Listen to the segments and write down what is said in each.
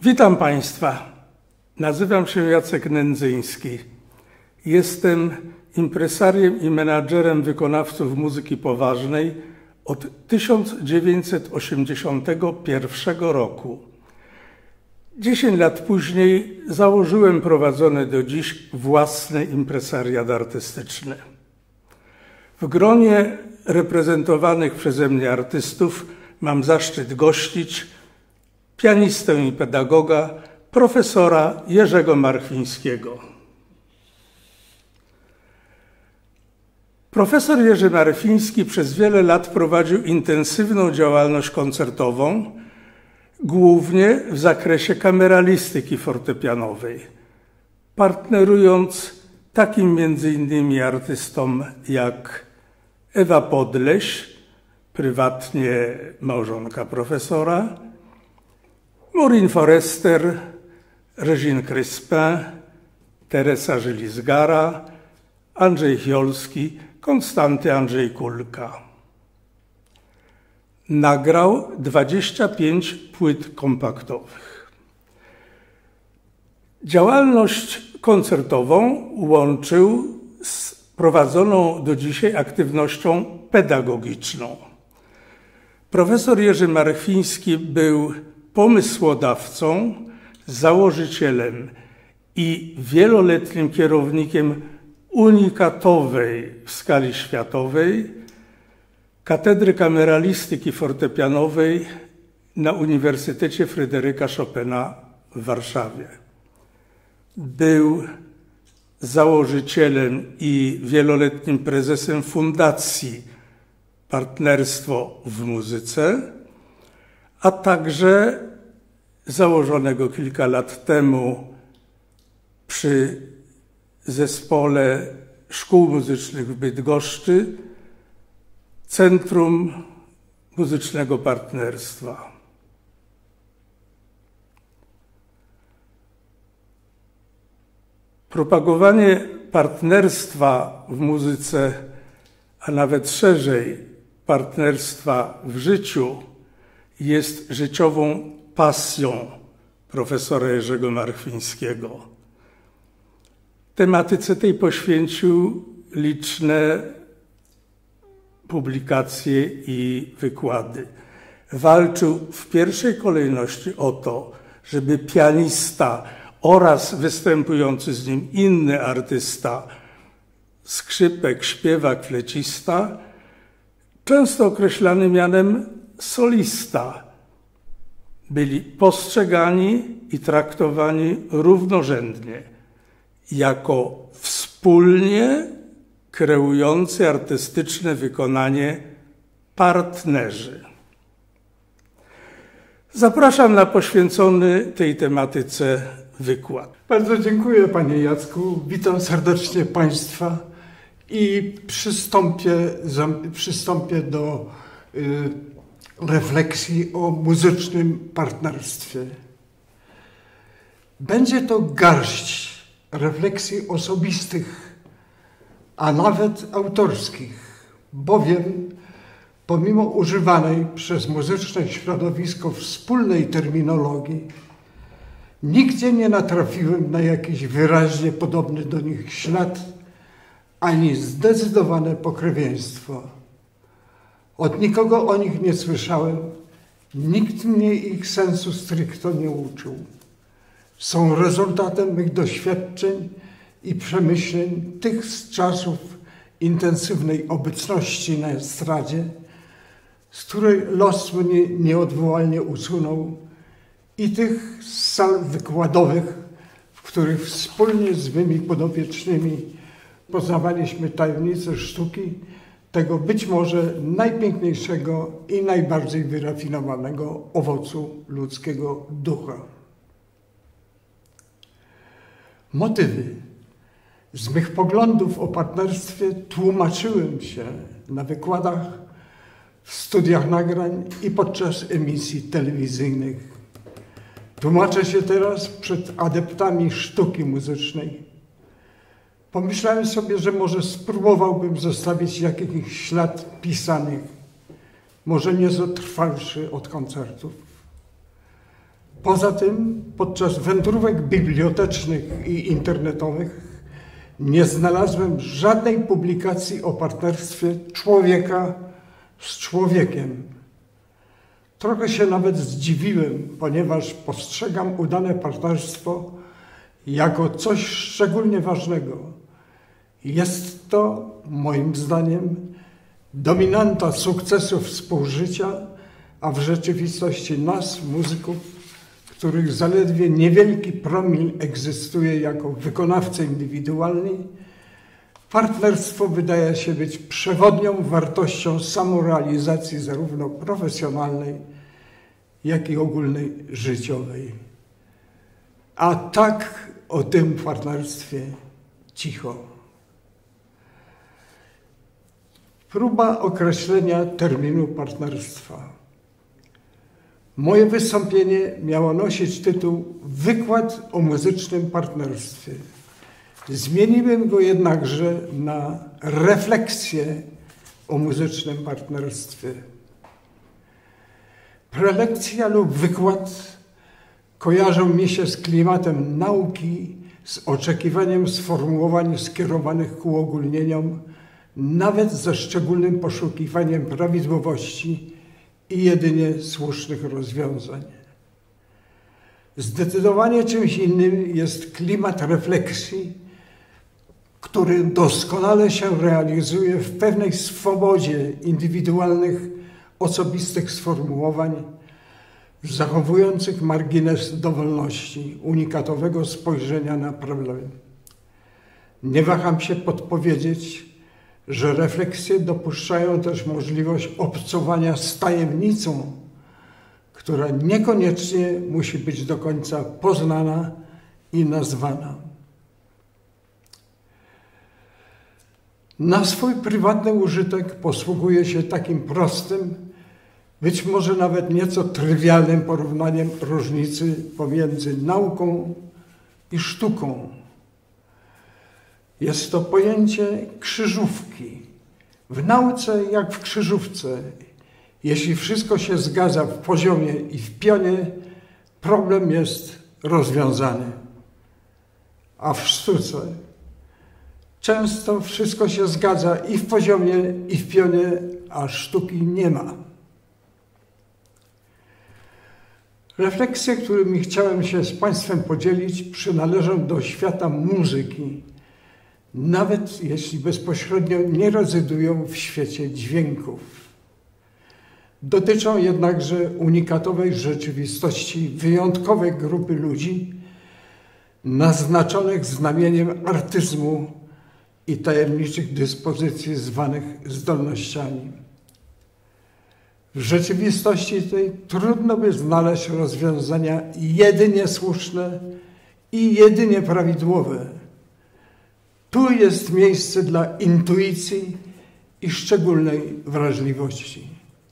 Witam Państwa. Nazywam się Jacek Nędzyński. Jestem impresariem i menadżerem wykonawców muzyki poważnej od 1981 roku. 10 lat później założyłem prowadzone do dziś własne impresariat artystyczne. W gronie reprezentowanych przeze mnie artystów mam zaszczyt gościć pianistę i pedagoga, profesora Jerzego Marchwińskiego. Profesor Jerzy Marchwiński przez wiele lat prowadził intensywną działalność koncertową, głównie w zakresie kameralistyki fortepianowej, partnerując takim między innymi artystom jak Ewa Podleś, prywatnie małżonka profesora, Maureen Forester, Régine Crespin, Teresa Żelizgara, Andrzej Chiolski, Konstanty Andrzej Kulka. Nagrał 25 płyt kompaktowych. Działalność koncertową łączył z prowadzoną do dzisiaj aktywnością pedagogiczną. Profesor Jerzy Marchwiński był pomysłodawcą, założycielem i wieloletnim kierownikiem unikatowej w skali światowej Katedry Kameralistyki Fortepianowej na Uniwersytecie Fryderyka Chopina w Warszawie. Był założycielem i wieloletnim prezesem Fundacji Partnerstwo w Muzyce, a także założonego kilka lat temu przy Zespole Szkół Muzycznych w Bydgoszczy Centrum Muzycznego Partnerstwa. Propagowanie partnerstwa w muzyce, a nawet szerzej partnerstwa w życiu, jest życiową pasją profesora Jerzego Marchwińskiego. Tematyce tej poświęcił liczne publikacje i wykłady. Walczył w pierwszej kolejności o to, żeby pianista oraz występujący z nim inny artysta, skrzypek, śpiewak, flecista, często określany mianem solista, byli postrzegani i traktowani równorzędnie, jako wspólnie kreujący artystyczne wykonanie partnerzy. Zapraszam na poświęcony tej tematyce wykład. Bardzo dziękuję, panie Jacku. Witam serdecznie państwa i przystąpię do refleksji o muzycznym partnerstwie. Będzie to garść refleksji osobistych, a nawet autorskich, bowiem pomimo używanej przez muzyczne środowisko wspólnej terminologii, nigdzie nie natrafiłem na jakiś wyraźnie podobny do nich ślad, ani zdecydowane pokrewieństwo. Od nikogo o nich nie słyszałem, nikt mnie ich sensu stricto nie uczył. Są rezultatem mych doświadczeń i przemyśleń tych z czasów intensywnej obecności na estradzie, z której los mnie nieodwołalnie usunął, i tych z sal wykładowych, w których wspólnie z mymi podopiecznymi poznawaliśmy tajemnice sztuki, tego być może najpiękniejszego i najbardziej wyrafinowanego owocu ludzkiego ducha. Motywy z mych poglądów o partnerstwie tłumaczyłem się na wykładach, w studiach nagrań i podczas emisji telewizyjnych. Tłumaczę się teraz przed adeptami sztuki muzycznej. Pomyślałem sobie, że może spróbowałbym zostawić jakiś ślad pisanych, może nieco trwalszy od koncertów. Poza tym podczas wędrówek bibliotecznych i internetowych nie znalazłem żadnej publikacji o partnerstwie człowieka z człowiekiem. Trochę się nawet zdziwiłem, ponieważ postrzegam udane partnerstwo jako coś szczególnie ważnego. Jest to, moim zdaniem, dominanta sukcesu współżycia, a w rzeczywistości nas, muzyków, których zaledwie niewielki promil egzystuje jako wykonawcy indywidualni, partnerstwo wydaje się być przewodnią wartością samorealizacji zarówno profesjonalnej, jak i ogólnej życiowej. A tak o tym partnerstwie cicho. Próba określenia terminu partnerstwa. Moje wystąpienie miało nosić tytuł Wykład o muzycznym partnerstwie. Zmieniłem go jednakże na refleksję o muzycznym partnerstwie. Prelekcja lub wykład kojarzą mi się z klimatem nauki, z oczekiwaniem sformułowań skierowanych ku uogólnieniom, nawet ze szczególnym poszukiwaniem prawidłowości i jedynie słusznych rozwiązań. Zdecydowanie czymś innym jest klimat refleksji, który doskonale się realizuje w pewnej swobodzie indywidualnych, osobistych sformułowań, zachowujących margines dowolności, unikatowego spojrzenia na problem. Nie waham się podpowiedzieć, że refleksje dopuszczają też możliwość obcowania z tajemnicą, która niekoniecznie musi być do końca poznana i nazwana. Na swój prywatny użytek posługuję się takim prostym, być może nawet nieco trywialnym porównaniem różnicy pomiędzy nauką i sztuką. Jest to pojęcie krzyżówki. W nauce jak w krzyżówce. Jeśli wszystko się zgadza w poziomie i w pionie, problem jest rozwiązany. A w sztuce często wszystko się zgadza i w poziomie, i w pionie, a sztuki nie ma. Refleksje, którymi chciałem się z Państwem podzielić, przynależą do świata muzyki, nawet jeśli bezpośrednio nie rezydują w świecie dźwięków. Dotyczą jednakże unikatowej rzeczywistości wyjątkowej grupy ludzi, naznaczonych znamieniem artyzmu i tajemniczych dyspozycji zwanych zdolnościami. W rzeczywistości tej trudno by znaleźć rozwiązania jedynie słuszne i jedynie prawidłowe. Tu jest miejsce dla intuicji i szczególnej wrażliwości.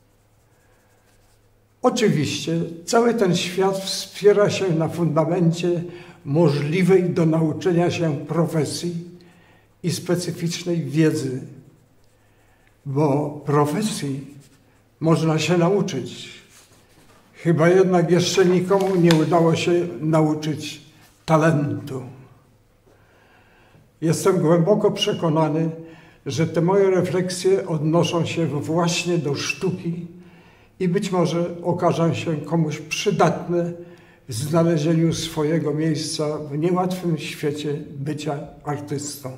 Oczywiście cały ten świat wspiera się na fundamencie możliwej do nauczenia się profesji i specyficznej wiedzy, bo profesji można się nauczyć. Chyba jednak jeszcze nikomu nie udało się nauczyć talentu. Jestem głęboko przekonany, że te moje refleksje odnoszą się właśnie do sztuki i być może okażą się komuś przydatne w znalezieniu swojego miejsca w niełatwym świecie bycia artystą.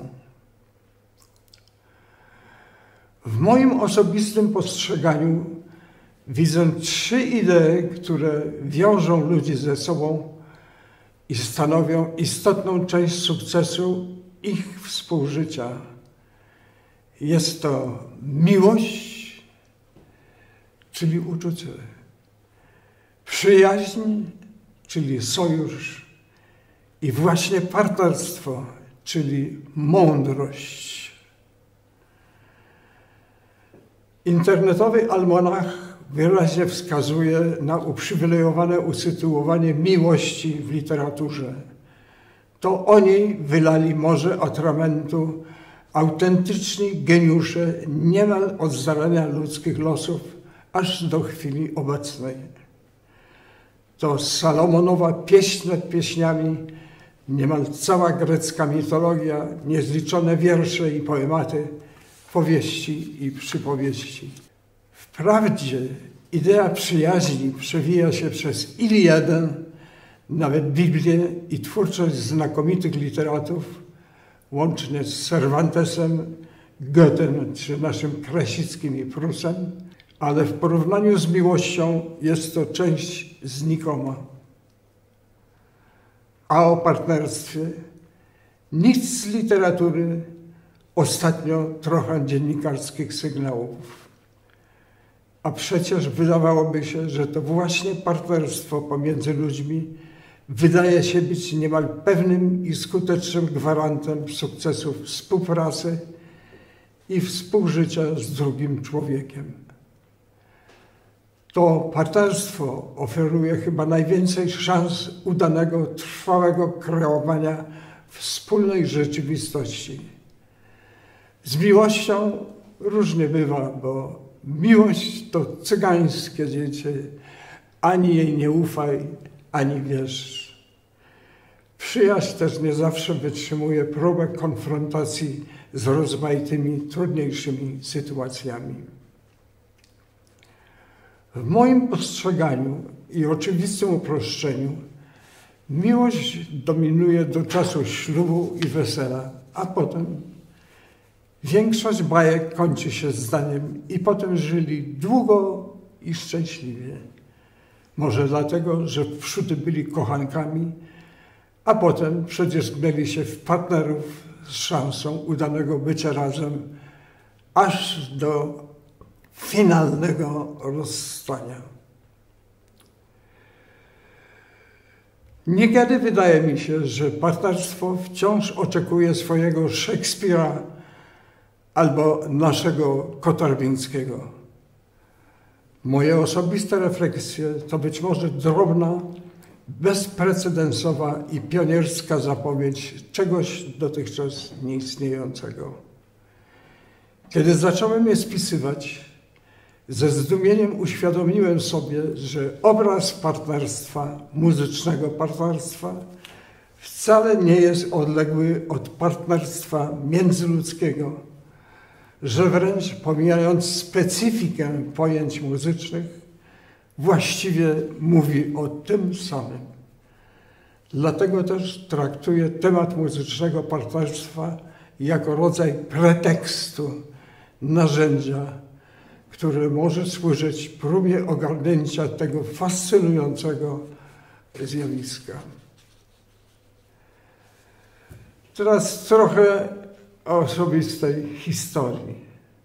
W moim osobistym postrzeganiu widzę 3 idee, które wiążą ludzi ze sobą i stanowią istotną część sukcesu ich współżycia. Jest to miłość, czyli uczucie, przyjaźń, czyli sojusz i właśnie partnerstwo, czyli mądrość. Internetowy almanach wyraźnie wskazuje na uprzywilejowane usytuowanie miłości w literaturze. To oni wylali morze atramentu, autentyczni geniusze niemal od zarania ludzkich losów, aż do chwili obecnej. To Salomonowa pieśń nad pieśniami, niemal cała grecka mitologia, niezliczone wiersze i poematy, powieści i przypowieści. Wprawdzie idea przyjaźni przewija się przez Iliadę, nawet Biblię i twórczość znakomitych literatów, łącznie z Cervantesem, Goethem czy naszym Krasickim i Prusem, ale w porównaniu z miłością jest to część znikoma. A o partnerstwie nic z literatury, ostatnio trochę dziennikarskich sygnałów. A przecież wydawałoby się, że to właśnie partnerstwo pomiędzy ludźmi wydaje się być niemal pewnym i skutecznym gwarantem sukcesu współpracy i współżycia z drugim człowiekiem. To partnerstwo oferuje chyba najwięcej szans udanego, trwałego kreowania wspólnej rzeczywistości. Z miłością różnie bywa, bo miłość to cygańskie dziecię, ani jej nie ufaj, ani wierz. Przyjaźń też nie zawsze wytrzymuje próbę konfrontacji z rozmaitymi, trudniejszymi sytuacjami. W moim postrzeganiu i oczywistym uproszczeniu miłość dominuje do czasu ślubu i wesela, a potem większość bajek kończy się zdaniem i potem żyli długo i szczęśliwie. Może dlatego, że wprzódy byli kochankami, a potem przecież mieli się w partnerów z szansą udanego bycia razem aż do finalnego rozstania. Niekiedy wydaje mi się, że partnerstwo wciąż oczekuje swojego Szekspira albo naszego Kotarbińskiego. Moje osobiste refleksje to być może drobna, bezprecedensowa i pionierska zapowiedź czegoś dotychczas nieistniejącego. Kiedy zacząłem je spisywać, ze zdumieniem uświadomiłem sobie, że obraz partnerstwa, muzycznego partnerstwa, wcale nie jest odległy od partnerstwa międzyludzkiego, że wręcz pomijając specyfikę pojęć muzycznych, właściwie mówi o tym samym. Dlatego też traktuję temat muzycznego partnerstwa jako rodzaj pretekstu, narzędzia, które może służyć próbie ogarnięcia tego fascynującego zjawiska. Teraz trochę o osobistej historii.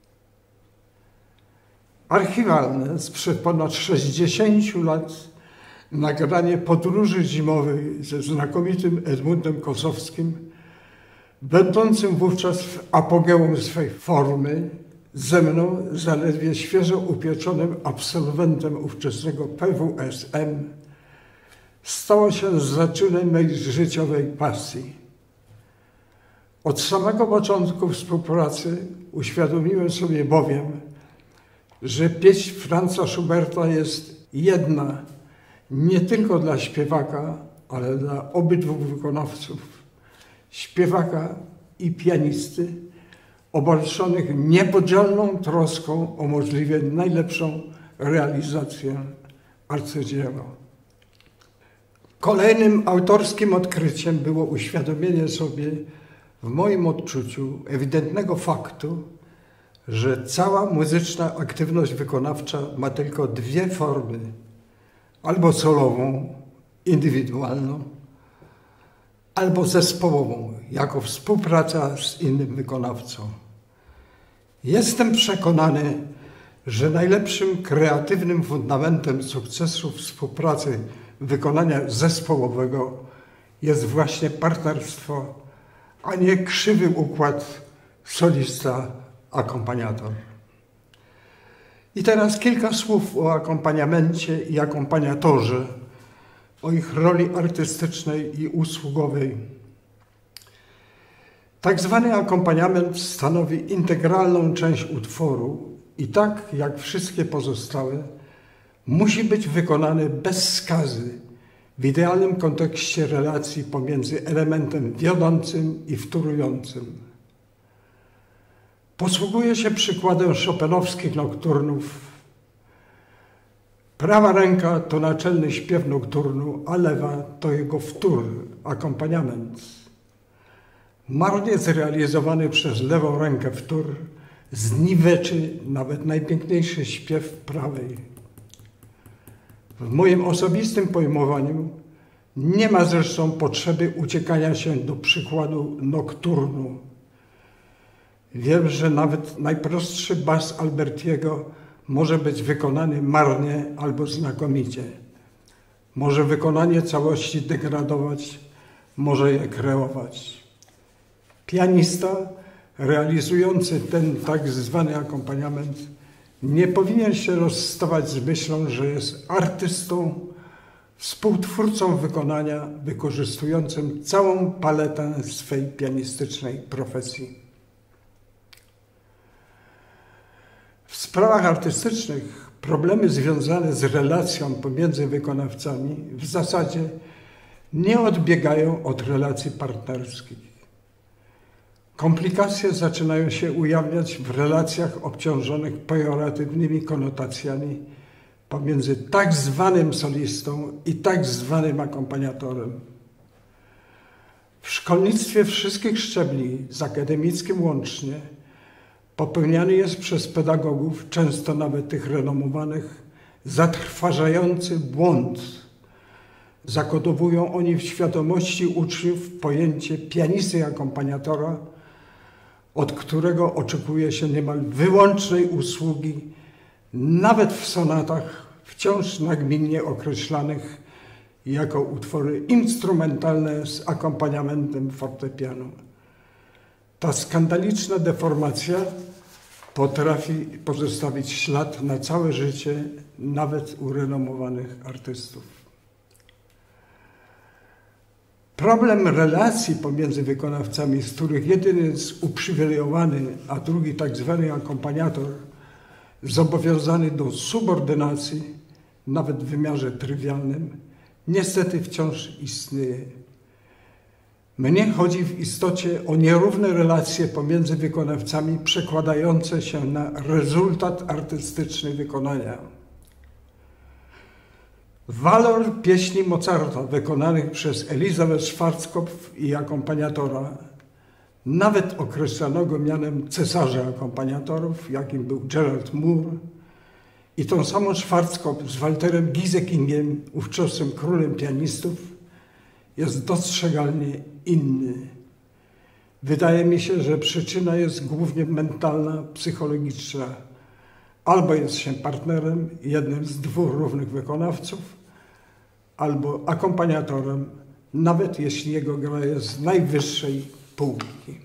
Archiwalne sprzed ponad 60 lat nagranie podróży zimowej ze znakomitym Edmundem Kosowskim, będącym wówczas w apogeum swej formy, ze mną, zaledwie świeżo upieczonym absolwentem ówczesnego PWSM, stało się zaczynem mej życiowej pasji. Od samego początku współpracy uświadomiłem sobie bowiem, że pieśń Franza Schuberta jest jedna nie tylko dla śpiewaka, ale dla obydwu wykonawców, śpiewaka i pianisty, obarczonych niepodzielną troską o możliwie najlepszą realizację arcydzieła. Kolejnym autorskim odkryciem było uświadomienie sobie w moim odczuciu ewidentnego faktu, że cała muzyczna aktywność wykonawcza ma tylko dwie formy. Albo solową, indywidualną, albo zespołową, jako współpraca z innym wykonawcą. Jestem przekonany, że najlepszym kreatywnym fundamentem sukcesu współpracy wykonania zespołowego jest właśnie partnerstwo, a nie krzywy układ solista-akompaniator. I teraz kilka słów o akompaniamencie i akompaniatorze, o ich roli artystycznej i usługowej. Tak zwany akompaniament stanowi integralną część utworu i tak jak wszystkie pozostałe musi być wykonany bez skazy w idealnym kontekście relacji pomiędzy elementem wiodącym i wtórującym. Posługuję się przykładem chopinowskich nokturnów. Prawa ręka to naczelny śpiew nokturnu, a lewa to jego wtór, akompaniament. Marnie zrealizowany przez lewą rękę wtór zniweczy nawet najpiękniejszy śpiew prawej. W moim osobistym pojmowaniu nie ma zresztą potrzeby uciekania się do przykładu nokturnu. Wiem, że nawet najprostszy bas Albertiego może być wykonany marnie albo znakomicie. Może wykonanie całości degradować, może je kreować. Pianista realizujący ten tak zwany akompaniament nie powinien się rozstawać z myślą, że jest artystą, współtwórcą wykonania, wykorzystującym całą paletę swej pianistycznej profesji. W sprawach artystycznych problemy związane z relacją pomiędzy wykonawcami w zasadzie nie odbiegają od relacji partnerskich. Komplikacje zaczynają się ujawniać w relacjach obciążonych pejoratywnymi konotacjami pomiędzy tak zwanym solistą i tak zwanym akompaniatorem. W szkolnictwie wszystkich szczebli, z akademickim łącznie, popełniany jest przez pedagogów, często nawet tych renomowanych, zatrważający błąd. Zakodowują oni w świadomości uczniów pojęcie pianisty i akompaniatora, od którego oczekuje się niemal wyłącznej usługi, nawet w sonatach wciąż nagminnie określanych jako utwory instrumentalne z akompaniamentem fortepianu. Ta skandaliczna deformacja potrafi pozostawić ślad na całe życie, nawet u renomowanych artystów. Problem relacji pomiędzy wykonawcami, z których jeden jest uprzywilejowany, a drugi tak zwany akompaniator, zobowiązany do subordynacji, nawet w wymiarze trywialnym, niestety wciąż istnieje. Mnie chodzi w istocie o nierówne relacje pomiędzy wykonawcami przekładające się na rezultat artystyczny wykonania. Walor pieśni Mozarta wykonanych przez Elisabeth Schwarzkopf i akompaniatora, nawet określonego mianem cesarza akompaniatorów, jakim był Gerald Moore, i tą samą Schwarzkopf z Walterem Giesekingiem, ówczesnym królem pianistów, jest dostrzegalnie inny. Wydaje mi się, że przyczyna jest głównie mentalna, psychologiczna. Albo jest się partnerem, jednym z dwóch równych wykonawców, albo akompaniatorem, nawet jeśli jego gra jest z najwyższej półki.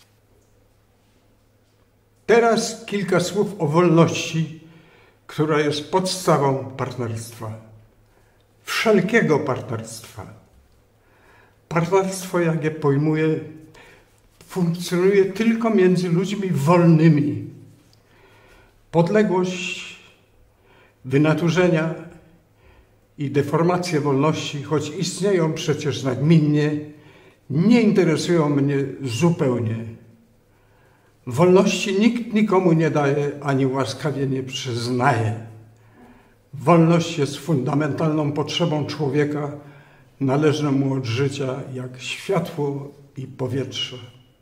Teraz kilka słów o wolności, która jest podstawą partnerstwa. Wszelkiego partnerstwa. Partnerstwo, jak je pojmuję, funkcjonuje tylko między ludźmi wolnymi. Podległość, wynaturzenia i deformacje wolności, choć istnieją przecież nagminnie, nie interesują mnie zupełnie. Wolności nikt nikomu nie daje, ani łaskawie nie przyznaje. Wolność jest fundamentalną potrzebą człowieka, należną mu od życia jak światło i powietrze.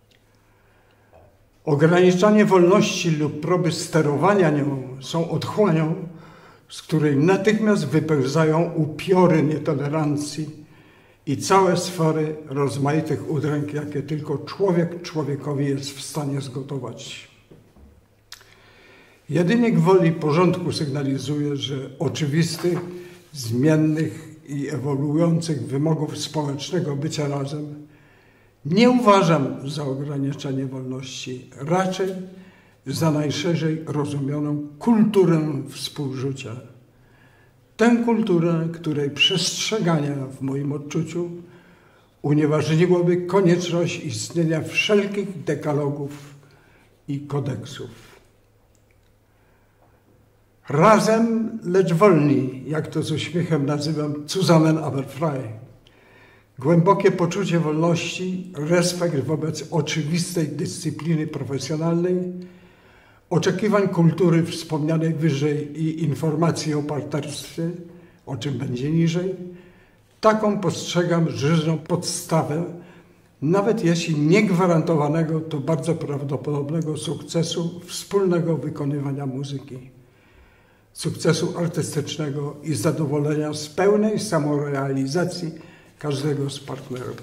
Ograniczanie wolności lub próby sterowania nią są otchłanią, z której natychmiast wypełzają upiory nietolerancji i całe sfery rozmaitych udręk, jakie tylko człowiek człowiekowi jest w stanie zgotować. Jedynie gwoli porządku sygnalizuje, że oczywistych, zmiennych i ewoluujących wymogów społecznego bycia razem nie uważam za ograniczanie wolności, raczej za najszerzej rozumianą kulturę współżycia. Tę kulturę, której przestrzegania w moim odczuciu unieważniłoby konieczność istnienia wszelkich dekalogów i kodeksów. Razem, lecz wolni, jak to z uśmiechem nazywam, zusammen aber frei. Głębokie poczucie wolności, respekt wobec oczywistej dyscypliny profesjonalnej, oczekiwań kultury wspomnianej wyżej i informacji o partnerstwie, o czym będzie niżej, taką postrzegam żyzną podstawę, nawet jeśli nie gwarantowanego, to bardzo prawdopodobnego sukcesu wspólnego wykonywania muzyki. Sukcesu artystycznego i zadowolenia z pełnej samorealizacji każdego z partnerów.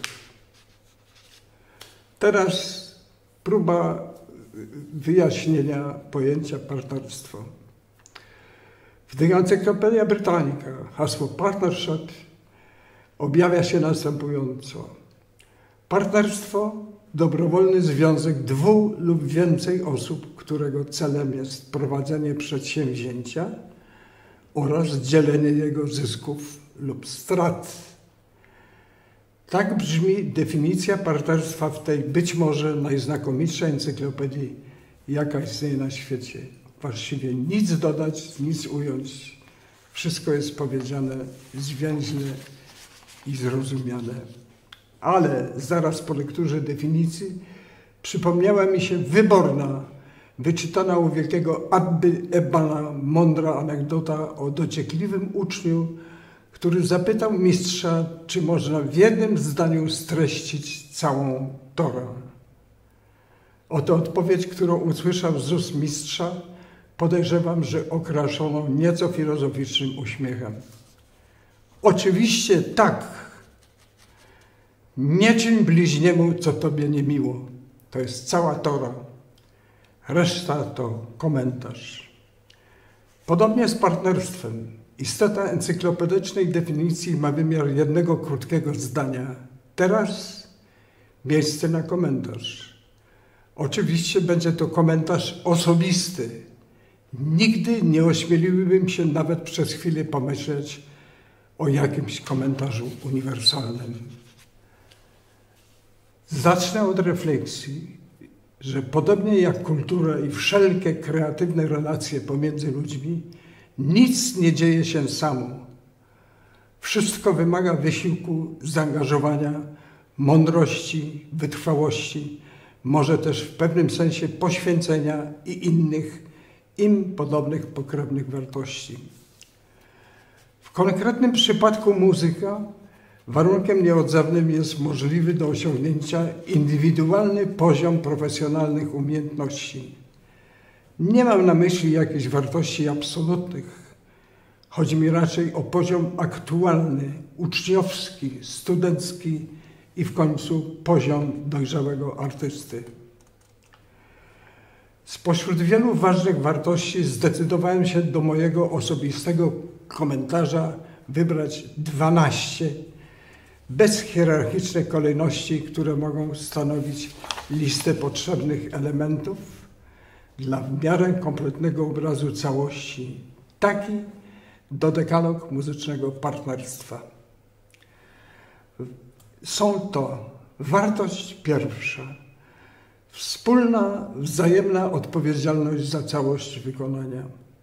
Teraz próba wyjaśnienia pojęcia partnerstwo. W The Encyclopedia Britannica hasło partnership objawia się następująco. Partnerstwo dobrowolny związek dwóch lub więcej osób, którego celem jest prowadzenie przedsięwzięcia oraz dzielenie jego zysków lub strat. Tak brzmi definicja partnerstwa w tej być może najznakomitszej encyklopedii, jaka istnieje na świecie. Właściwie nic dodać, nic ująć. Wszystko jest powiedziane zwięźle i zrozumiane. Ale zaraz po lekturze definicji przypomniała mi się wyborna, wyczytana u wielkiego Abby Ebbana mądra anegdota o dociekliwym uczniu, który zapytał mistrza, czy można w jednym zdaniu streścić całą Torę. Oto odpowiedź, którą usłyszał z ust mistrza, podejrzewam, że okraszoną nieco filozoficznym uśmiechem. Oczywiście tak. Nie czyń bliźniemu, co tobie niemiło. To jest cała Tora. Reszta to komentarz. Podobnie z partnerstwem. Istota encyklopedycznej definicji ma wymiar jednego krótkiego zdania. Teraz miejsce na komentarz. Oczywiście będzie to komentarz osobisty. Nigdy nie ośmieliłbym się nawet przez chwilę pomyśleć o jakimś komentarzu uniwersalnym. Zacznę od refleksji, że podobnie jak kultura i wszelkie kreatywne relacje pomiędzy ludźmi, nic nie dzieje się samo. Wszystko wymaga wysiłku, zaangażowania, mądrości, wytrwałości, może też w pewnym sensie poświęcenia i innych, im podobnych pokrewnych wartości. W konkretnym przypadku muzyka warunkiem nieodzownym jest możliwy do osiągnięcia indywidualny poziom profesjonalnych umiejętności. Nie mam na myśli jakichś wartości absolutnych. Chodzi mi raczej o poziom aktualny, uczniowski, studencki i w końcu poziom dojrzałego artysty. Spośród wielu ważnych wartości zdecydowałem się do mojego osobistego komentarza wybrać 12 bez hierarchicznej kolejności, które mogą stanowić listę potrzebnych elementów dla w miarę kompletnego obrazu całości. Taki dodekalog muzycznego partnerstwa. Są to wartość pierwsza. Wspólna, wzajemna odpowiedzialność za całość wykonania.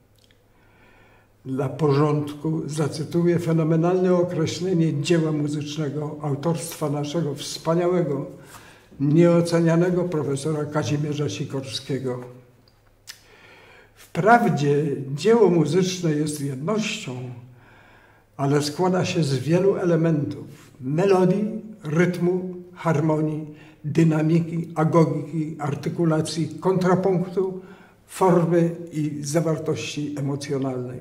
Dla porządku zacytuję fenomenalne określenie dzieła muzycznego autorstwa naszego wspaniałego, nieocenianego profesora Kazimierza Sikorskiego. Wprawdzie dzieło muzyczne jest jednością, ale składa się z wielu elementów: melodii, rytmu, harmonii, dynamiki, agogiki, artykulacji, kontrapunktu, formy i zawartości emocjonalnej.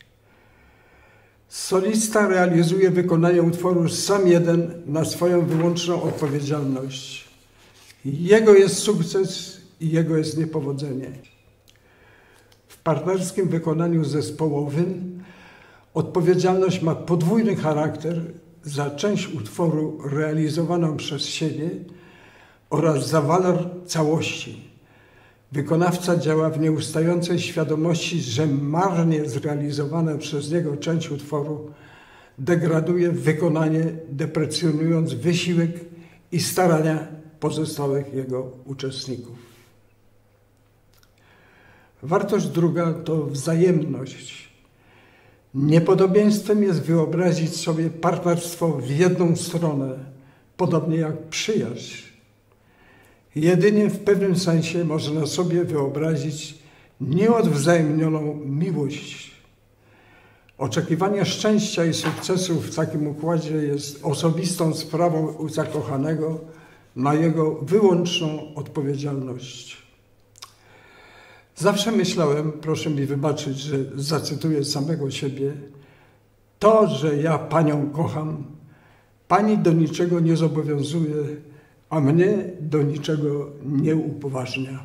Solista realizuje wykonanie utworu sam jeden na swoją wyłączną odpowiedzialność. Jego jest sukces i jego jest niepowodzenie. W partnerskim wykonaniu zespołowym odpowiedzialność ma podwójny charakter za część utworu realizowaną przez siebie oraz za walor całości. Wykonawca działa w nieustającej świadomości, że marnie zrealizowana przez niego część utworu degraduje wykonanie, deprecjonując wysiłek i starania pozostałych jego uczestników. Wartość druga to wzajemność. Niepodobieństwem jest wyobrazić sobie partnerstwo w jedną stronę, podobnie jak przyjaźń. Jedynie w pewnym sensie można sobie wyobrazić nieodwzajemnioną miłość. Oczekiwanie szczęścia i sukcesu w takim układzie jest osobistą sprawą u zakochanego na jego wyłączną odpowiedzialność. Zawsze myślałem, proszę mi wybaczyć, że zacytuję samego siebie, to, że ja panią kocham, pani do niczego nie zobowiązuje, a mnie do niczego nie upoważnia.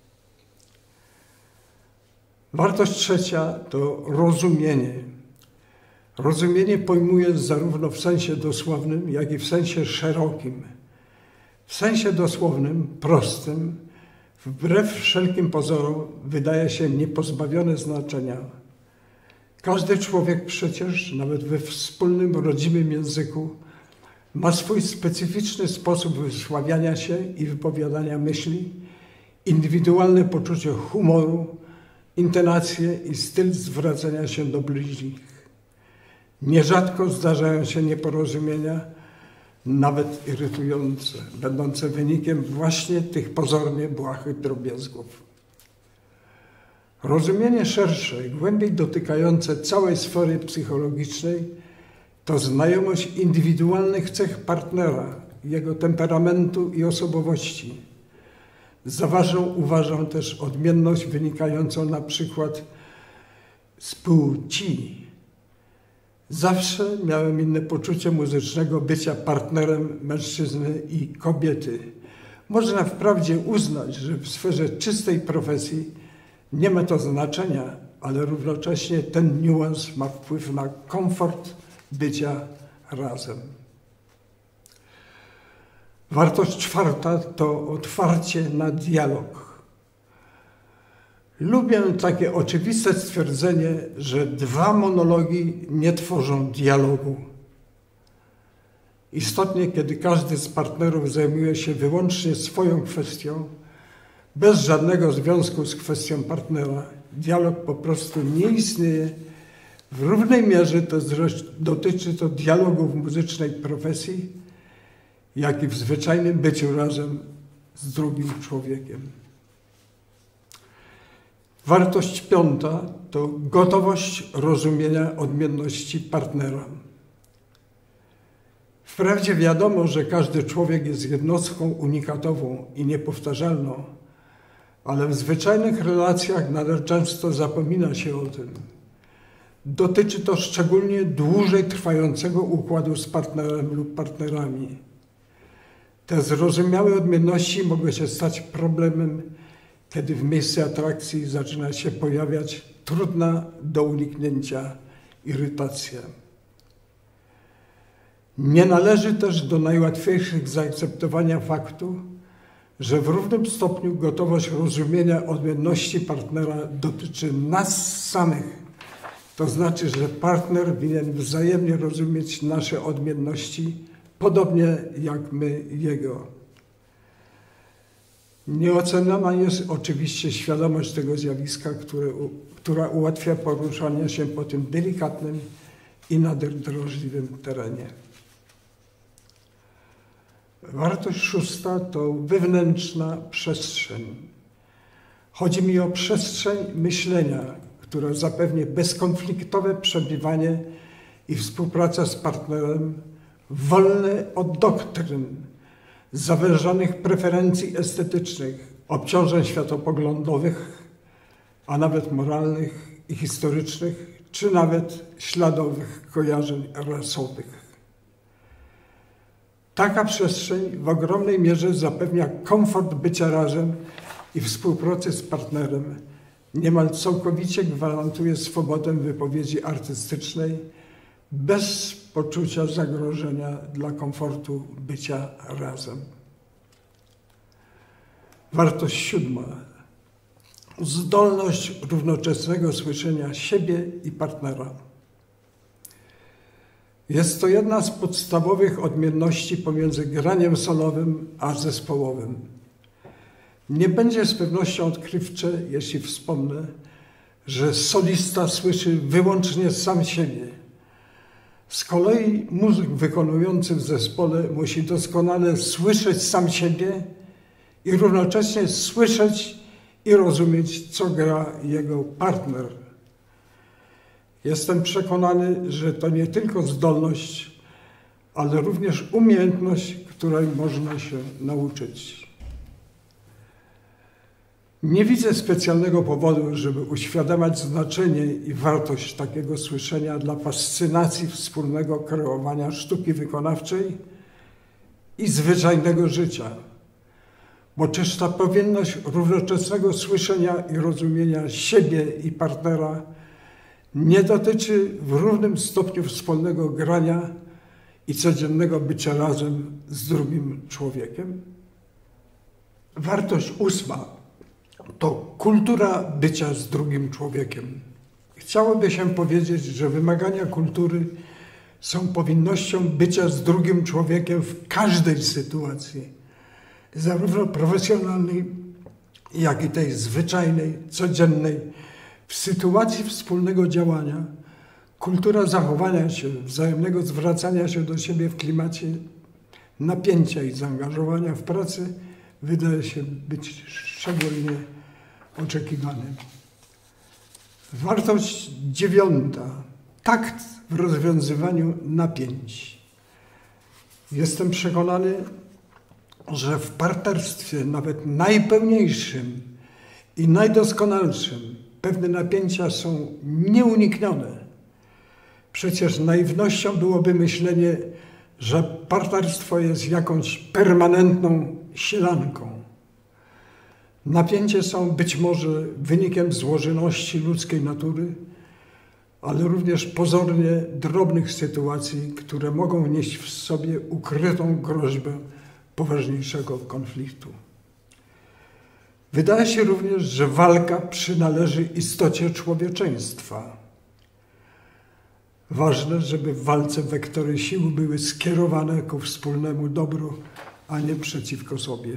Wartość trzecia to rozumienie. Rozumienie pojmuję zarówno w sensie dosłownym, jak i w sensie szerokim. W sensie dosłownym, prostym, wbrew wszelkim pozorom, wydaje się niepozbawione znaczenia. Każdy człowiek przecież, nawet we wspólnym, rodzimym języku, ma swój specyficzny sposób wysławiania się i wypowiadania myśli, indywidualne poczucie humoru, intonacje i styl zwracania się do bliźnich. Nierzadko zdarzają się nieporozumienia, nawet irytujące, będące wynikiem właśnie tych pozornie błahych drobiazgów. Rozumienie szersze, głębiej dotykające całej sfery psychologicznej to znajomość indywidualnych cech partnera, jego temperamentu i osobowości. Za ważną uważam też odmienność wynikającą na przykład z płci. Zawsze miałem inne poczucie muzycznego bycia partnerem mężczyzny i kobiety. Można wprawdzie uznać, że w sferze czystej profesji nie ma to znaczenia, ale równocześnie ten niuans ma wpływ na komfort bycia razem. Wartość czwarta to otwarcie na dialog. Lubię takie oczywiste stwierdzenie, że dwa monologi nie tworzą dialogu. Istotnie, kiedy każdy z partnerów zajmuje się wyłącznie swoją kwestią, bez żadnego związku z kwestią partnera, dialog po prostu nie istnieje. W równej mierze dotyczy to dialogu w muzycznej profesji, jak i w zwyczajnym byciu razem z drugim człowiekiem. Wartość piąta to gotowość rozumienia odmienności partnera. Wprawdzie wiadomo, że każdy człowiek jest jednostką unikatową i niepowtarzalną, ale w zwyczajnych relacjach nader często zapomina się o tym. Dotyczy to szczególnie dłużej trwającego układu z partnerem lub partnerami. Te zrozumiałe odmienności mogą się stać problemem, kiedy w miejscu atrakcji zaczyna się pojawiać trudna do uniknięcia irytacja. Nie należy też do najłatwiejszych zaakceptowania faktu, że w równym stopniu gotowość rozumienia odmienności partnera dotyczy nas samych. To znaczy, że partner winien wzajemnie rozumieć nasze odmienności, podobnie jak my jego. Nieoceniona jest oczywiście świadomość tego zjawiska, która ułatwia poruszanie się po tym delikatnym i nader drażliwym terenie. Wartość szósta to wewnętrzna przestrzeń. Chodzi mi o przestrzeń myślenia, która zapewni bezkonfliktowe przebywanie i współpraca z partnerem, wolne od doktryn, zawężonych preferencji estetycznych, obciążeń światopoglądowych, a nawet moralnych i historycznych, czy nawet śladowych kojarzeń rasowych. Taka przestrzeń w ogromnej mierze zapewnia komfort bycia razem i współpracy z partnerem. Niemal całkowicie gwarantuje swobodę wypowiedzi artystycznej bez poczucia zagrożenia dla komfortu bycia razem. Wartość siódma. Zdolność równoczesnego słyszenia siebie i partnera. Jest to jedna z podstawowych odmienności pomiędzy graniem solowym a zespołowym. Nie będzie z pewnością odkrywcze, jeśli wspomnę, że solista słyszy wyłącznie sam siebie. Z kolei muzyk wykonujący w zespole musi doskonale słyszeć sam siebie i równocześnie słyszeć i rozumieć, co gra jego partner. Jestem przekonany, że to nie tylko zdolność, ale również umiejętność, której można się nauczyć. Nie widzę specjalnego powodu, żeby uświadamiać znaczenie i wartość takiego słyszenia dla fascynacji wspólnego kreowania sztuki wykonawczej i zwyczajnego życia, bo czyż ta powinność równoczesnego słyszenia i rozumienia siebie i partnera nie dotyczy w równym stopniu wspólnego grania i codziennego bycia razem z drugim człowiekiem? Wartość 8. To kultura bycia z drugim człowiekiem. Chciałoby się powiedzieć, że wymagania kultury są powinnością bycia z drugim człowiekiem w każdej sytuacji, zarówno profesjonalnej, jak i tej zwyczajnej, codziennej. W sytuacji wspólnego działania kultura zachowania się, wzajemnego zwracania się do siebie w klimacie napięcia i zaangażowania w pracę wydaje się być szczególnie oczekiwanym. Wartość 9. Takt w rozwiązywaniu napięć. Jestem przekonany, że w partnerstwie nawet najpełniejszym i najdoskonalszym pewne napięcia są nieuniknione. Przecież naiwnością byłoby myślenie, że partnerstwo jest jakąś permanentną sielanką. Napięcia są być może wynikiem złożoności ludzkiej natury, ale również pozornie drobnych sytuacji, które mogą nieść w sobie ukrytą groźbę poważniejszego konfliktu. Wydaje się również, że walka przynależy istocie człowieczeństwa. Ważne, żeby w walce wektory sił były skierowane ku wspólnemu dobru, a nie przeciwko sobie.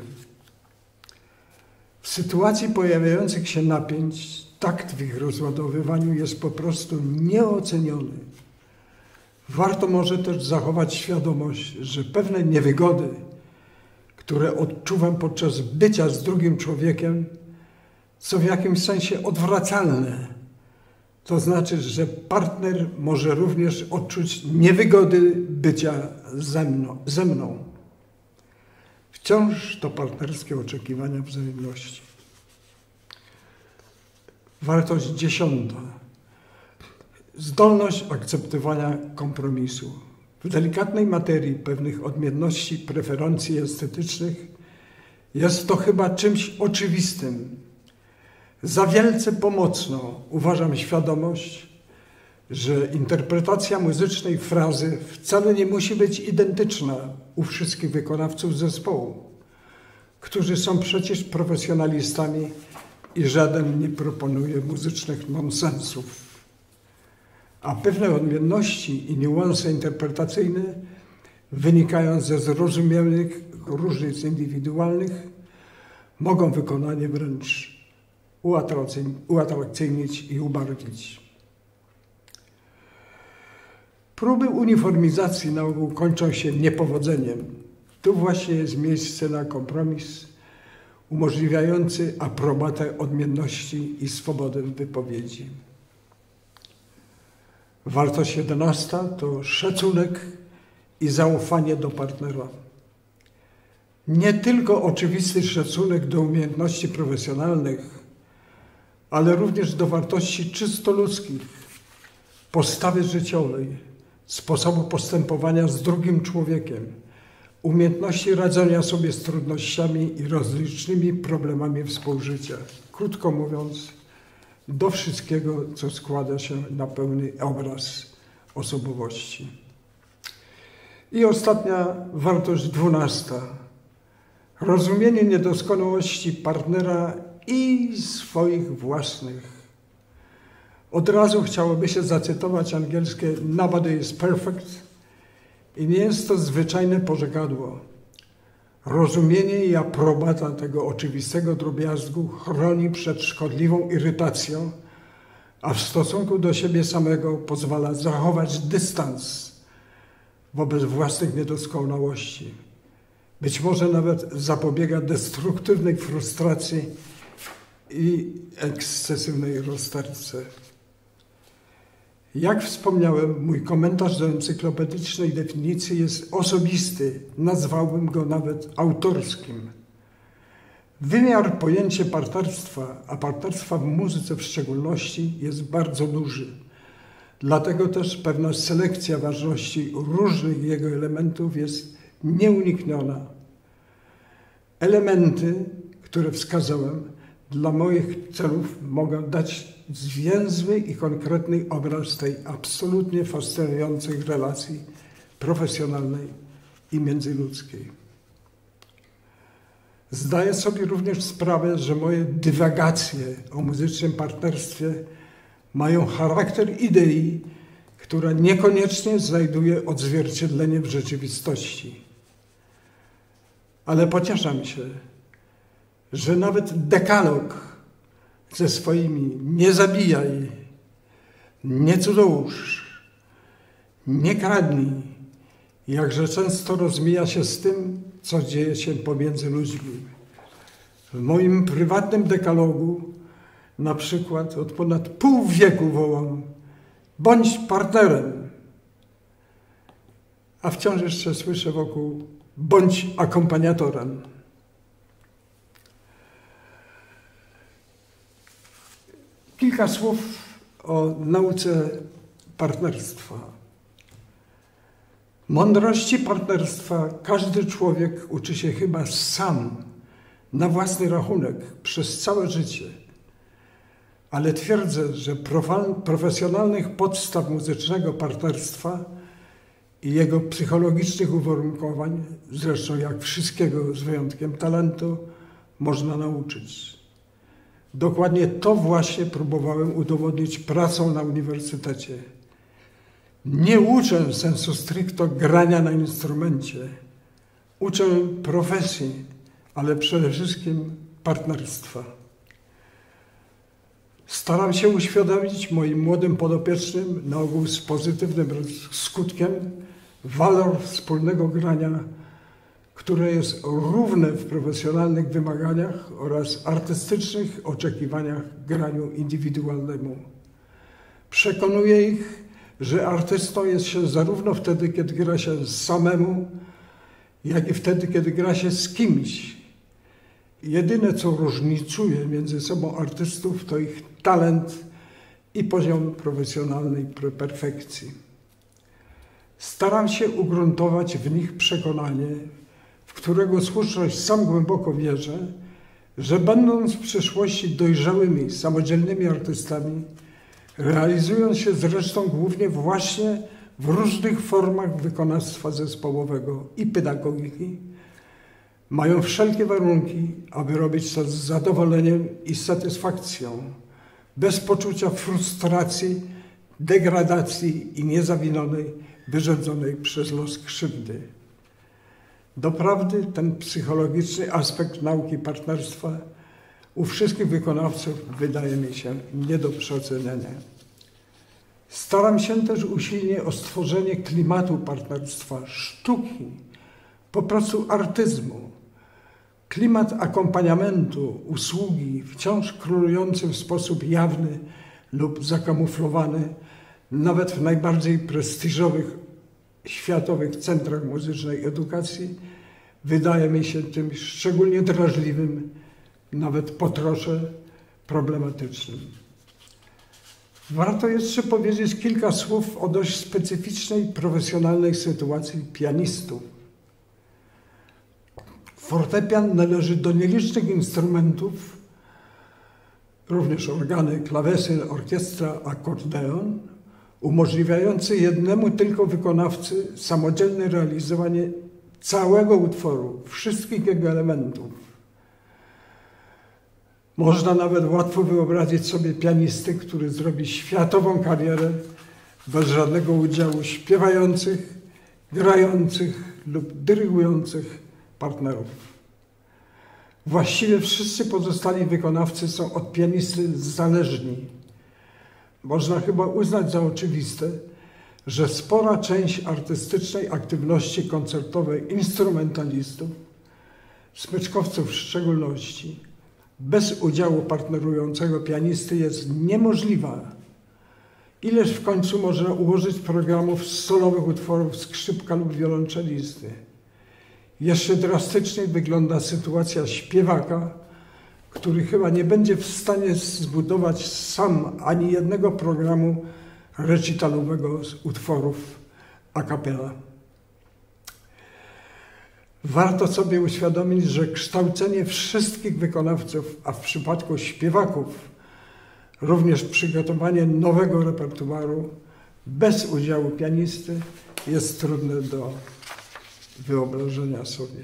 W sytuacji pojawiających się napięć, takt w ich rozładowywaniu jest po prostu nieoceniony. Warto może też zachować świadomość, że pewne niewygody, które odczuwam podczas bycia z drugim człowiekiem, są w jakimś sensie odwracalne. To znaczy, że partner może również odczuć niewygody bycia ze mną. Wciąż to partnerskie oczekiwania wzajemności. Wartość 10. Zdolność akceptowania kompromisu. W delikatnej materii pewnych odmienności preferencji estetycznych jest to chyba czymś oczywistym. Za wielce pomocną uważam świadomość, że interpretacja muzycznej frazy wcale nie musi być identyczna u wszystkich wykonawców zespołu, którzy są przecież profesjonalistami i żaden nie proponuje muzycznych nonsensów. A pewne odmienności i niuanse interpretacyjne wynikają ze zrozumiałych różnic indywidualnych mogą wykonanie wręcz uatrakcyjnić i ubarwić. Próby uniformizacji na ogół kończą się niepowodzeniem. Tu właśnie jest miejsce na kompromis umożliwiający aprobatę odmienności i swobodę wypowiedzi. Wartość 11 to szacunek i zaufanie do partnera. Nie tylko oczywisty szacunek do umiejętności profesjonalnych, ale również do wartości czysto ludzkich, postawy życiowej, sposobu postępowania z drugim człowiekiem, umiejętności radzenia sobie z trudnościami i rozlicznymi problemami współżycia. Krótko mówiąc, do wszystkiego, co składa się na pełny obraz osobowości. I ostatnia wartość 12. Rozumienie niedoskonałości partnera i swoich własnych. Od razu chciałoby się zacytować angielskie "Nobody is perfect" i nie jest to zwyczajne pożegadło. Rozumienie i aprobata tego oczywistego drobiazgu chroni przed szkodliwą irytacją, a w stosunku do siebie samego pozwala zachować dystans wobec własnych niedoskonałości. Być może nawet zapobiega destruktywnej frustracji i ekscesywnej rozterce. Jak wspomniałem, mój komentarz do encyklopedycznej definicji jest osobisty, nazwałbym go nawet autorskim. Wymiar pojęcia partnerstwa, a partnerstwa w muzyce w szczególności, jest bardzo duży. Dlatego też pewna selekcja ważności różnych jego elementów jest nieunikniona. Elementy, które wskazałem, dla moich celów mogą dać zwięzły i konkretny obraz tej absolutnie fascynującej relacji profesjonalnej i międzyludzkiej. Zdaję sobie również sprawę, że moje dywagacje o muzycznym partnerstwie mają charakter idei, która niekoniecznie znajduje odzwierciedlenie w rzeczywistości. Ale pocieszam się, że nawet dekalog ze swoimi nie zabijaj, nie cudzołóż, nie kradnij, jakże często rozmija się z tym, co dzieje się pomiędzy ludźmi. W moim prywatnym dekalogu na przykład od ponad pół wieku wołam: bądź partnerem, a wciąż jeszcze słyszę wokół: bądź akompaniatorem. Kilka słów o nauce partnerstwa. Mądrości partnerstwa każdy człowiek uczy się chyba sam, na własny rachunek, przez całe życie. Ale twierdzę, że profesjonalnych podstaw muzycznego partnerstwa i jego psychologicznych uwarunkowań, zresztą jak wszystkiego z wyjątkiem talentu, można nauczyć. Dokładnie to właśnie próbowałem udowodnić pracą na uniwersytecie. Nie uczę sensu stricto grania na instrumencie. Uczę profesji, ale przede wszystkim partnerstwa. Staram się uświadomić moim młodym podopiecznym, na ogół z pozytywnym skutkiem, walor wspólnego grania, które jest równe w profesjonalnych wymaganiach oraz artystycznych oczekiwaniach graniu indywidualnemu. Przekonuję ich, że artystą jest się zarówno wtedy, kiedy gra się samemu, jak i wtedy, kiedy gra się z kimś. Jedyne, co różnicuje między sobą artystów, to ich talent i poziom profesjonalnej perfekcji. Staram się ugruntować w nich przekonanie, w którego słuszność sam głęboko wierzę, że będąc w przyszłości dojrzałymi, samodzielnymi artystami, realizując się zresztą głównie właśnie w różnych formach wykonawstwa zespołowego i pedagogiki, mają wszelkie warunki, aby robić to z zadowoleniem i satysfakcją, bez poczucia frustracji, degradacji i niezawinionej, wyrządzonej przez los krzywdy. Doprawdy ten psychologiczny aspekt nauki partnerstwa u wszystkich wykonawców wydaje mi się nie do przecenienia. Staram się też usilnie o stworzenie klimatu partnerstwa, sztuki, po prostu artyzmu. Klimat akompaniamentu, usługi, wciąż królujący w sposób jawny lub zakamuflowany, nawet w najbardziej prestiżowych światowych centrach muzycznej edukacji, wydaje mi się czymś szczególnie drażliwym, nawet po trosze problematycznym. Warto jeszcze powiedzieć kilka słów o dość specyficznej, profesjonalnej sytuacji pianistów. Fortepian należy do nielicznych instrumentów, również organy, klawesyn, orkiestra, akordeon, umożliwiający jednemu tylko wykonawcy samodzielne realizowanie całego utworu, wszystkich jego elementów. Można nawet łatwo wyobrazić sobie pianistę, który zrobi światową karierę bez żadnego udziału śpiewających, grających lub dyrygujących partnerów. Właściwie wszyscy pozostali wykonawcy są od pianisty zależni. Można chyba uznać za oczywiste, że spora część artystycznej aktywności koncertowej instrumentalistów, smyczkowców w szczególności, bez udziału partnerującego pianisty jest niemożliwa. Ileż w końcu można ułożyć programów solowych utworów skrzypka lub wiolonczelisty? Jeszcze drastyczniej wygląda sytuacja śpiewaka, który chyba nie będzie w stanie zbudować sam ani jednego programu recitalowego z utworów a cappella. Warto sobie uświadomić, że kształcenie wszystkich wykonawców, a w przypadku śpiewaków również przygotowanie nowego repertuaru bez udziału pianisty jest trudne do wyobrażenia sobie.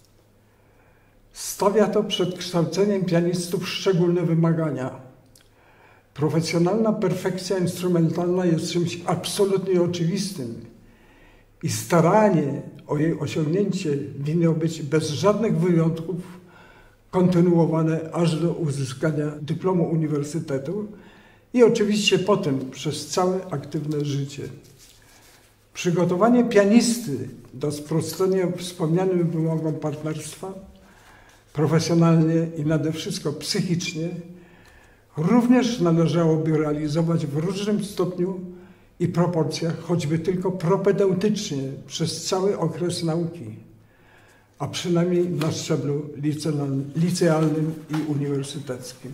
Stawia to przed kształceniem pianistów szczególne wymagania. Profesjonalna perfekcja instrumentalna jest czymś absolutnie oczywistym i staranie o jej osiągnięcie winno być bez żadnych wyjątków kontynuowane aż do uzyskania dyplomu uniwersytetu i oczywiście potem przez całe aktywne życie. Przygotowanie pianisty do sprostania wspomnianym wymogom partnerstwa profesjonalnie i nade wszystko psychicznie również należałoby realizować w różnym stopniu i proporcjach, choćby tylko propedeutycznie przez cały okres nauki, a przynajmniej na szczeblu licealnym i uniwersyteckim.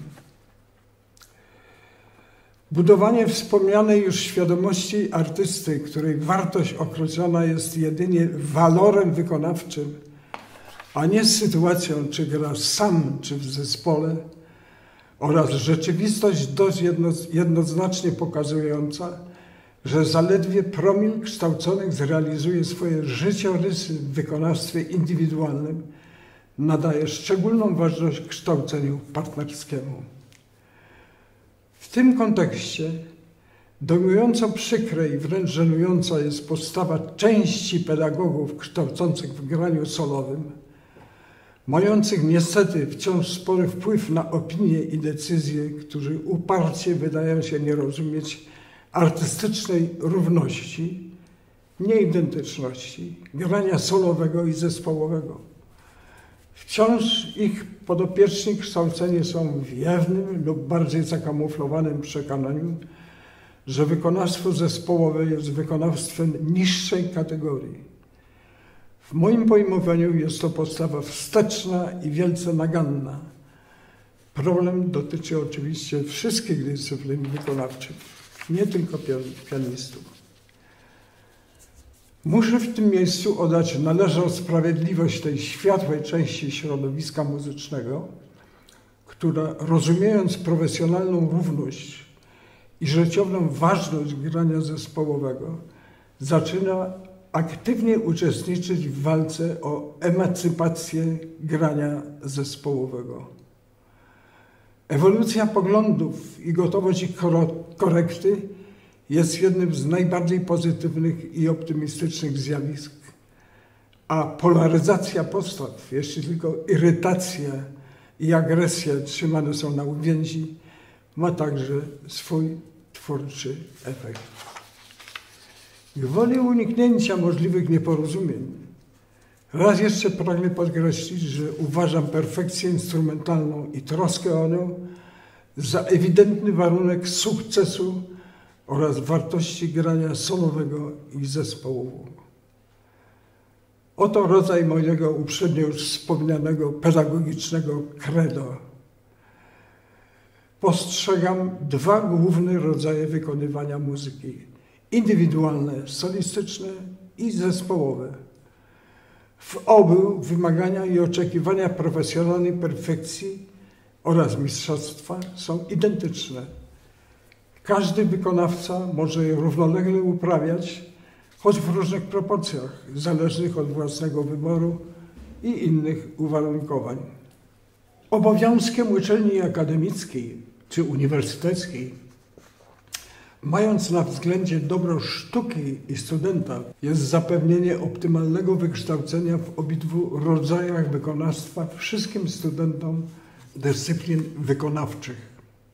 Budowanie wspomnianej już świadomości artysty, której wartość określona jest jedynie walorem wykonawczym, a nie sytuacją, czy gra sam, czy w zespole, oraz rzeczywistość dość jednoznacznie pokazująca, że zaledwie promil kształconych zrealizuje swoje życiorysy w wykonawstwie indywidualnym, nadaje szczególną ważność kształceniu partnerskiemu. W tym kontekście dominująco przykra i wręcz żenująca jest postawa części pedagogów kształcących w graniu solowym, mających niestety wciąż spory wpływ na opinie i decyzje, którzy uparcie wydają się nie rozumieć artystycznej równości, nieidentyczności, grania solowego i zespołowego. Wciąż ich podopieczni kształceni są w jawnym lub bardziej zakamuflowanym przekonaniu, że wykonawstwo zespołowe jest wykonawstwem niższej kategorii. W moim pojmowaniu jest to postawa wsteczna i wielce naganna. Problem dotyczy oczywiście wszystkich dyscyplin wykonawczych, nie tylko pianistów. Muszę w tym miejscu oddać należną sprawiedliwość tej światłej części środowiska muzycznego, która rozumiejąc profesjonalną równość i życiową ważność grania zespołowego, zaczyna aktywnie uczestniczyć w walce o emancypację grania zespołowego. Ewolucja poglądów i gotowość ich korekty jest jednym z najbardziej pozytywnych i optymistycznych zjawisk, a polaryzacja postaw, jeśli tylko irytacja i agresja trzymane są na uwięzi, ma także swój twórczy efekt. Gwoli uniknięcia możliwych nieporozumień, raz jeszcze pragnę podkreślić, że uważam perfekcję instrumentalną i troskę o nią za ewidentny warunek sukcesu oraz wartości grania solowego i zespołowego. Oto rodzaj mojego uprzednio już wspomnianego pedagogicznego credo. Postrzegam dwa główne rodzaje wykonywania muzyki: indywidualne, solistyczne i zespołowe. W obu wymagania i oczekiwania profesjonalnej perfekcji oraz mistrzostwa są identyczne. Każdy wykonawca może je równolegle uprawiać, choć w różnych proporcjach, zależnych od własnego wyboru i innych uwarunkowań. Obowiązkiem uczelni akademickiej czy uniwersyteckiej Mając na względzie dobro sztuki i studenta, jest zapewnienie optymalnego wykształcenia w obydwu rodzajach wykonawstwa wszystkim studentom dyscyplin wykonawczych.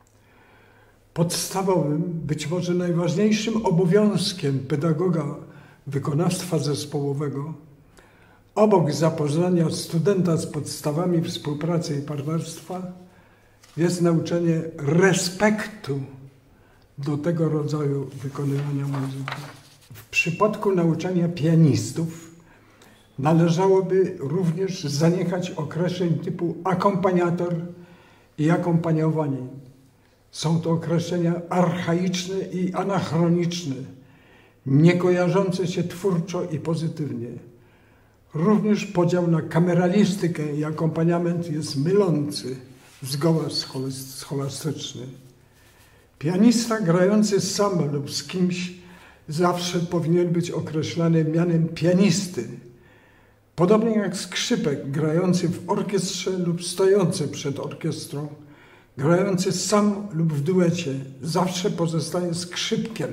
Podstawowym, być może najważniejszym obowiązkiem pedagoga wykonawstwa zespołowego, obok zapoznania studenta z podstawami współpracy i partnerstwa, jest nauczenie respektu do tego rodzaju wykonywania muzyki. W przypadku nauczania pianistów należałoby również zaniechać określeń typu akompaniator i akompaniowanie. Są to określenia archaiczne i anachroniczne, nie kojarzące się twórczo i pozytywnie. Również podział na kameralistykę i akompaniament jest mylący, zgoła scholastyczny. Pianista grający sam lub z kimś zawsze powinien być określany mianem pianisty. Podobnie jak skrzypek grający w orkiestrze lub stojący przed orkiestrą, grający sam lub w duecie zawsze pozostaje skrzypkiem.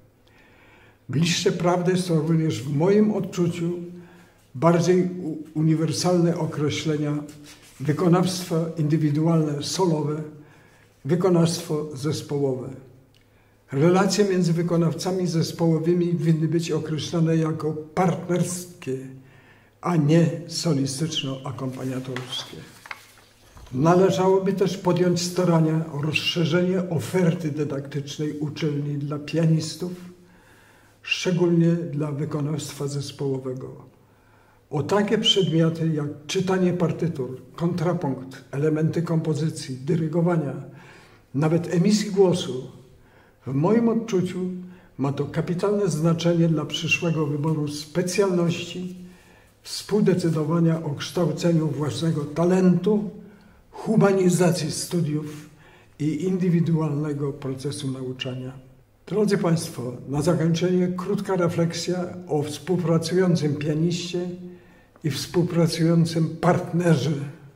Bliższe prawdy są również w moim odczuciu bardziej uniwersalne określenia wykonawstwa indywidualne, solowe, wykonawstwo zespołowe. Relacje między wykonawcami zespołowymi winny być określane jako partnerskie, a nie solistyczno-akompaniatorskie. Należałoby też podjąć starania o rozszerzenie oferty dydaktycznej uczelni dla pianistów, szczególnie dla wykonawstwa zespołowego. O takie przedmioty jak czytanie partytur, kontrapunkt, elementy kompozycji, dyrygowania, nawet emisji głosu, w moim odczuciu ma to kapitalne znaczenie dla przyszłego wyboru specjalności, współdecydowania o kształceniu własnego talentu, humanizacji studiów i indywidualnego procesu nauczania. Drodzy Państwo, na zakończenie krótka refleksja o współpracującym pianiście i współpracującym partnerze.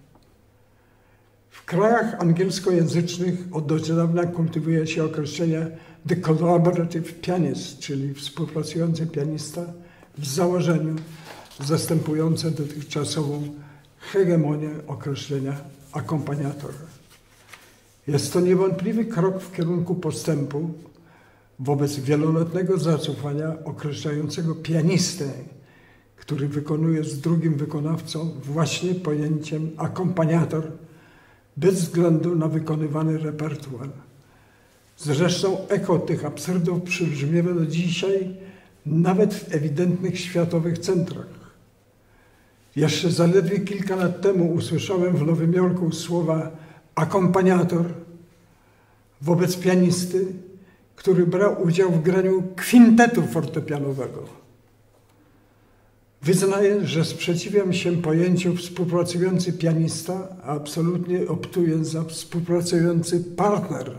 W krajach angielskojęzycznych od niedawna kultywuje się określenie the collaborative pianist, czyli współpracujący pianista, w założeniu zastępujące dotychczasową hegemonię określenia akompaniator. Jest to niewątpliwy krok w kierunku postępu wobec wieloletniego zacofania określającego pianistę, który wykonuje z drugim wykonawcą właśnie pojęciem akompaniator bez względu na wykonywany repertuar. Zresztą echo tych absurdów przybrzmiewa do dzisiaj nawet w ewidentnych światowych centrach. Jeszcze zaledwie kilka lat temu usłyszałem w Nowym Jorku słowa akompaniator wobec pianisty, który brał udział w graniu kwintetu fortepianowego. Wyznaję, że sprzeciwiam się pojęciu współpracujący pianista, a absolutnie optuję za współpracujący partner.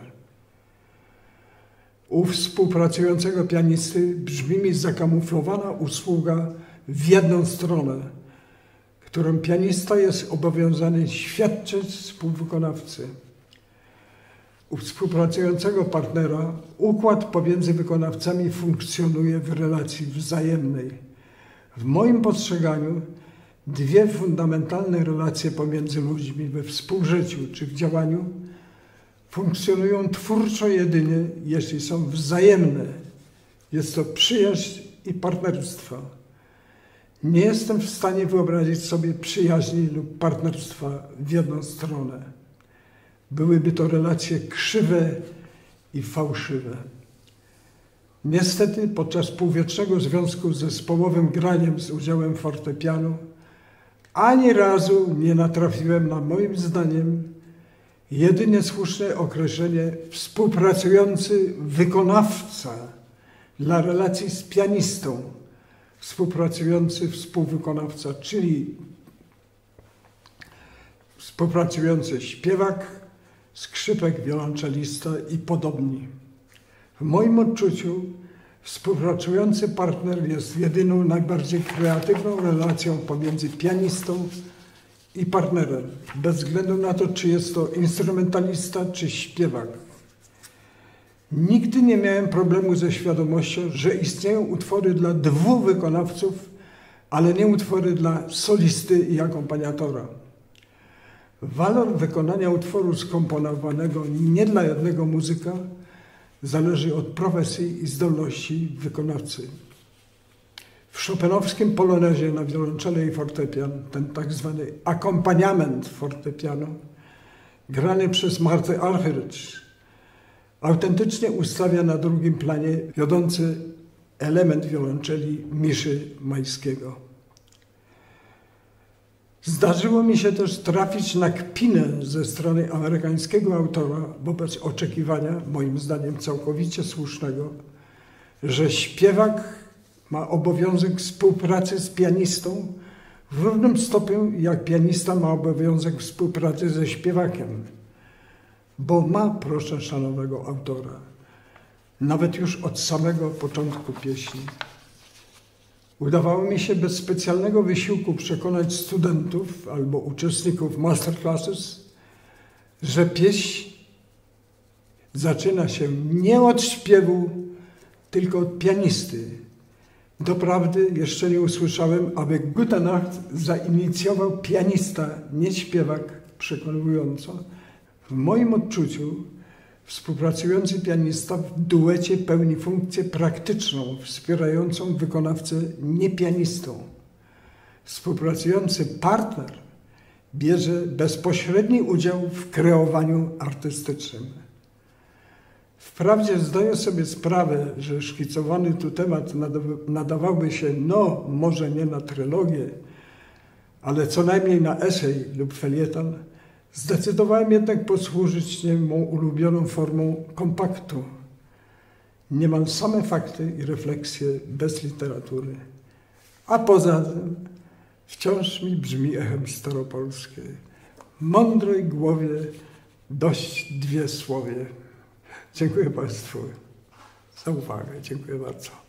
U współpracującego pianisty brzmi mi zakamuflowana usługa w jedną stronę, którą pianista jest obowiązany świadczyć współwykonawcy. U współpracującego partnera układ pomiędzy wykonawcami funkcjonuje w relacji wzajemnej. W moim postrzeganiu dwie fundamentalne relacje pomiędzy ludźmi we współżyciu czy w działaniu funkcjonują twórczo jedynie, jeśli są wzajemne. Jest to przyjaźń i partnerstwo. Nie jestem w stanie wyobrazić sobie przyjaźni lub partnerstwa w jedną stronę. Byłyby to relacje krzywe i fałszywe. Niestety podczas półwiecznego związku z zespołowym graniem z udziałem fortepianu ani razu nie natrafiłem na, moim zdaniem, jedynie słuszne określenie współpracujący wykonawca dla relacji z pianistą, współpracujący współwykonawca, czyli współpracujący śpiewak, skrzypek, wiolonczelista i podobni. W moim odczuciu współpracujący partner jest jedyną, najbardziej kreatywną relacją pomiędzy pianistą i partnerem, bez względu na to, czy jest to instrumentalista, czy śpiewak. Nigdy nie miałem problemu ze świadomością, że istnieją utwory dla 2 wykonawców, ale nie utwory dla solisty i akompaniatora. Walor wykonania utworu skomponowanego nie dla jednego muzyka zależy od profesji i zdolności wykonawcy. W chopinowskim polonezie na wiolonczele i fortepian, ten tak zwany akompaniament fortepianu, grany przez Martę Argerich, autentycznie ustawia na drugim planie wiodący element wiolonczeli Miszy Majskiego. Zdarzyło mi się też trafić na kpinę ze strony amerykańskiego autora wobec oczekiwania, moim zdaniem całkowicie słusznego, że śpiewak ma obowiązek współpracy z pianistą w równym stopniu, jak pianista ma obowiązek współpracy ze śpiewakiem, bo ma, proszę szanownego autora, nawet już od samego początku pieśni. Udawało mi się bez specjalnego wysiłku przekonać studentów albo uczestników masterclasses, że pieśń zaczyna się nie od śpiewu, tylko od pianisty. Doprawdy jeszcze nie usłyszałem, aby Gute Nacht zainicjował pianista, nie śpiewak, przekonująco. W moim odczuciu współpracujący pianista w duecie pełni funkcję praktyczną, wspierającą wykonawcę niepianistą. Współpracujący partner bierze bezpośredni udział w kreowaniu artystycznym. Wprawdzie zdaję sobie sprawę, że szkicowany tu temat nadawałby się, no może nie na trylogię, ale co najmniej na esej lub felieton. Zdecydowałem jednak posłużyć się mą ulubioną formą kompaktu. Niemal same fakty i refleksje bez literatury. A poza tym wciąż mi brzmi echem staropolskie. Mądrej głowie dość 2 słowie. Dziękuję Państwu za uwagę. Dziękuję bardzo.